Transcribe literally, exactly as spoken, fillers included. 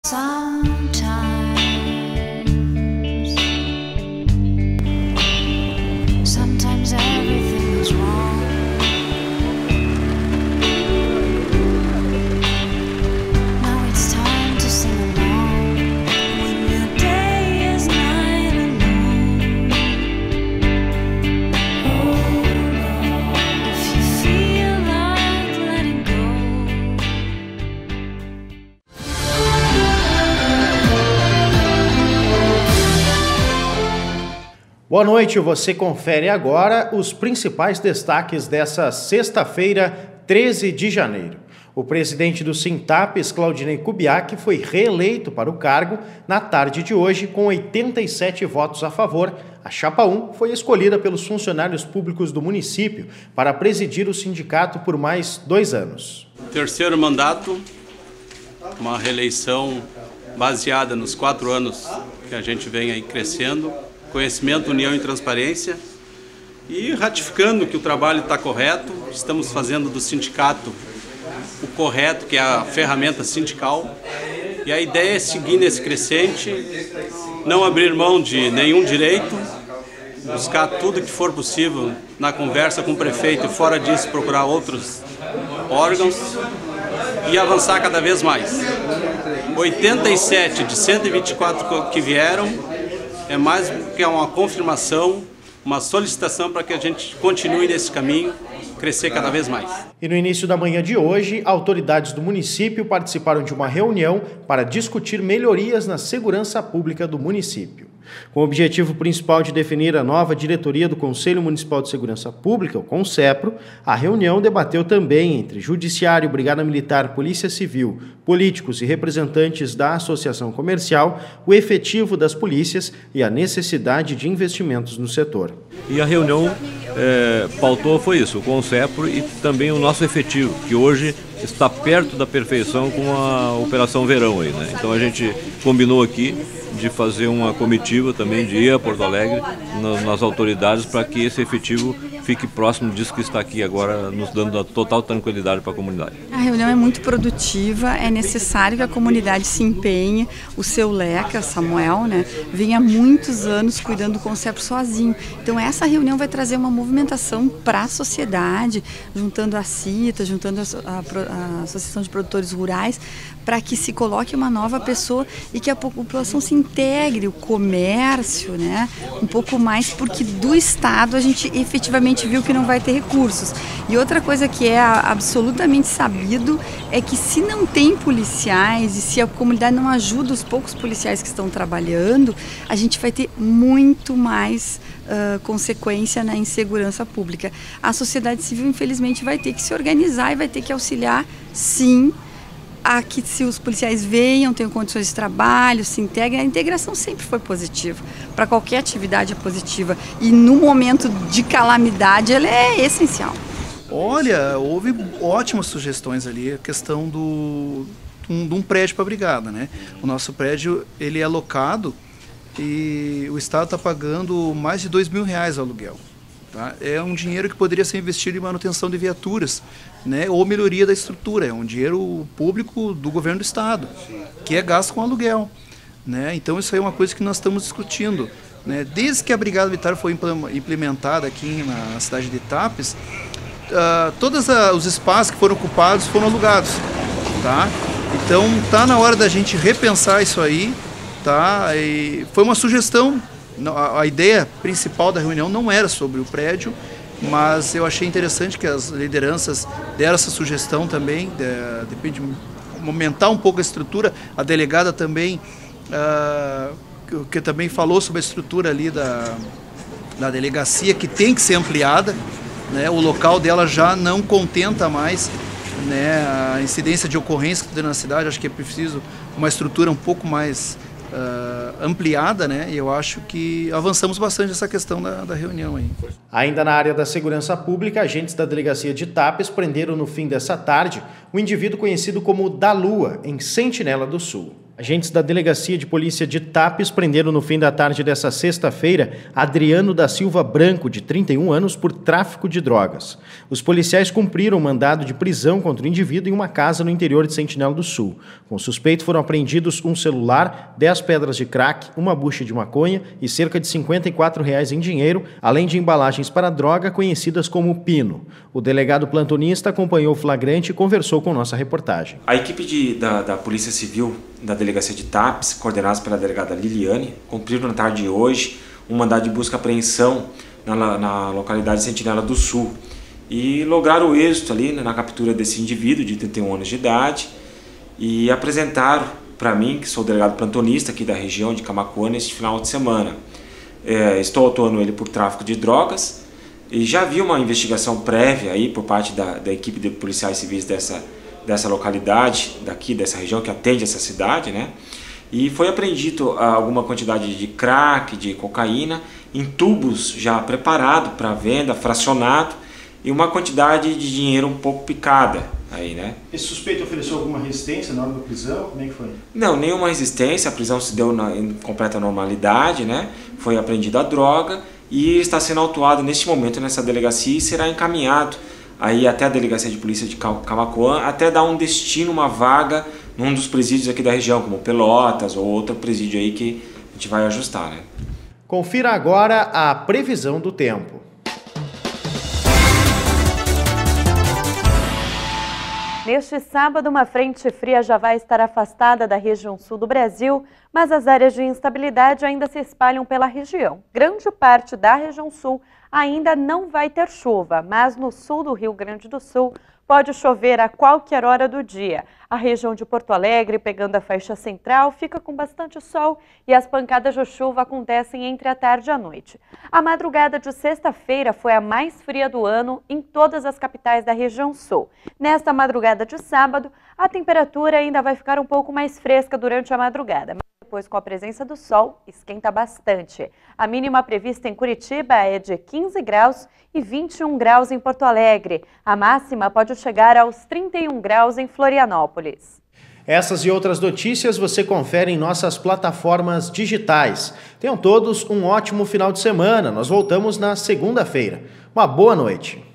Sometimes, sometimes everything is wrong. Now it's time to sing along when your day is night alone. Hold on if you feel like letting go. Boa noite, você confere agora os principais destaques dessa sexta-feira, treze de janeiro. O presidente do Sintapes, Claudinei Kubiak, foi reeleito para o cargo na tarde de hoje com oitenta e sete votos a favor. A chapa um foi escolhida pelos funcionários públicos do município para presidir o sindicato por mais dois anos. Terceiro mandato, uma reeleição baseada nos quatro anos que a gente vem aí crescendo. Conhecimento, união e transparência, e ratificando que o trabalho está correto, estamos fazendo do sindicato o correto, que é a ferramenta sindical, e a ideia é seguir nesse crescente, não abrir mão de nenhum direito, buscar tudo que for possível na conversa com o prefeito e fora disso procurar outros órgãos e avançar cada vez mais. oitenta e sete de cento e vinte e quatro que vieram, é mais que uma confirmação, uma solicitação para que a gente continue nesse caminho, crescer cada vez mais. E no início da manhã de hoje, autoridades do município participaram de uma reunião para discutir melhorias na segurança pública do município. Com o objetivo principal de definir a nova diretoria do Conselho Municipal de Segurança Pública, o CONSEPRO, a reunião debateu também entre Judiciário, Brigada Militar, Polícia Civil, políticos e representantes da Associação Comercial, o efetivo das polícias e a necessidade de investimentos no setor. E a reunião é, pautou foi isso, o CONSEPRO e também o nosso efetivo, que hoje está perto da perfeição com a Operação Verão aí, né? Então a gente combinou aqui de fazer uma comitiva também, de ir a Porto Alegre nas, nas autoridades para que esse efetivo fique próximo disso que está aqui agora, nos dando a total tranquilidade para a comunidade. A reunião é muito produtiva, é necessário que a comunidade se empenhe. O seu Leca, Samuel, né, vem há muitos anos cuidando do CONSEPRO sozinho. Então essa reunião vai trazer uma movimentação para a sociedade, juntando a CITA, juntando a, a, a Associação de Produtores Rurais, para que se coloque uma nova pessoa e que a população se integre, o comércio, né, um pouco mais, porque do Estado a gente efetivamente viu que não vai ter recursos. E outra coisa que é absolutamente sabido é que se não tem policiais e se a comunidade não ajuda os poucos policiais que estão trabalhando, a gente vai ter muito mais uh, consequência na insegurança pública. A sociedade civil, infelizmente, vai ter que se organizar e vai ter que auxiliar, sim, a que se os policiais venham, tenham condições de trabalho, se integrem. A integração sempre foi positiva, para qualquer atividade é positiva, e no momento de calamidade ela é essencial. Olha, houve ótimas sugestões ali, a questão do, um, de um prédio para a brigada, né? O nosso prédio, ele é alocado e o Estado está pagando mais de dois mil reais ao aluguel. Tá? É um dinheiro que poderia ser investido em manutenção de viaturas, né, ou melhoria da estrutura. É um dinheiro público do governo do Estado, que é gasto com aluguel. Né? Então isso aí é uma coisa que nós estamos discutindo. Né? Desde que a Brigada Militar foi implementada aqui na cidade de Tapes, uh, todos os espaços que foram ocupados foram alugados. Tá? Então está na hora da gente repensar isso aí. Tá? E foi uma sugestão. A ideia principal da reunião não era sobre o prédio, mas eu achei interessante que as lideranças deram essa sugestão também, de, de aumentar um pouco a estrutura. A delegada também, uh, que, que também falou sobre a estrutura ali da, da delegacia, que tem que ser ampliada, né? O local dela já não contenta mais, né, a incidência de ocorrência que está na cidade. Acho que é preciso uma estrutura um pouco mais Uh, ampliada, né? E eu acho que avançamos bastante nessa questão da, da reunião aí. Ainda na área da segurança pública, agentes da delegacia de Tapes prenderam no fim dessa tarde um indivíduo conhecido como Da Lua, em Sentinela do Sul. Agentes da Delegacia de Polícia de Tapes prenderam no fim da tarde dessa sexta-feira Adriano da Silva Branco, de trinta e um anos, por tráfico de drogas. Os policiais cumpriram um mandado de prisão contra o indivíduo em uma casa no interior de Sentinela do Sul. Com o suspeito foram apreendidos um celular, dez pedras de crack, uma bucha de maconha e cerca de cinquenta e quatro reais em dinheiro, além de embalagens para droga conhecidas como pino. O delegado plantonista acompanhou o flagrante e conversou com nossa reportagem. A equipe de, da, da Polícia Civil da Delegacia de Tapes, coordenados pela delegada Liliane, cumpriram na tarde de hoje um mandado de busca e apreensão na, na localidade de Sentinela do Sul e lograram o êxito ali na captura desse indivíduo de trinta e um anos de idade e apresentaram para mim, que sou o delegado plantonista aqui da região de Camaquã, neste final de semana. É, estou atuando ele por tráfico de drogas e já vi uma investigação prévia aí por parte da, da equipe de policiais civis dessa dessa localidade, daqui, dessa região que atende essa cidade, né? E foi apreendido alguma quantidade de crack, de cocaína, em tubos já preparado para venda, fracionado, e uma quantidade de dinheiro um pouco picada aí, né? Esse suspeito ofereceu alguma resistência na hora da prisão? Como é que foi? Não, nenhuma resistência, a prisão se deu na, em completa normalidade, né? Foi apreendida a droga e está sendo autuado neste momento nessa delegacia e será encaminhado aí até a Delegacia de Polícia de Camaquã, até dar um destino, uma vaga num dos presídios aqui da região, como Pelotas ou outro presídio aí que a gente vai ajustar, né? Confira agora a previsão do tempo. Neste sábado, uma frente fria já vai estar afastada da região sul do Brasil, mas as áreas de instabilidade ainda se espalham pela região. Grande parte da região sul ainda não vai ter chuva, mas no sul do Rio Grande do Sul pode chover a qualquer hora do dia. A região de Porto Alegre, pegando a faixa central, fica com bastante sol e as pancadas de chuva acontecem entre a tarde e a noite. A madrugada de sexta-feira foi a mais fria do ano em todas as capitais da região sul. Nesta madrugada de sábado, a temperatura ainda vai ficar um pouco mais fresca durante a madrugada. Depois, com a presença do sol, esquenta bastante. A mínima prevista em Curitiba é de quinze graus e vinte e um graus em Porto Alegre. A máxima pode chegar aos trinta e um graus em Florianópolis. Essas e outras notícias você confere em nossas plataformas digitais. Tenham todos um ótimo final de semana. Nós voltamos na segunda-feira. Uma boa noite.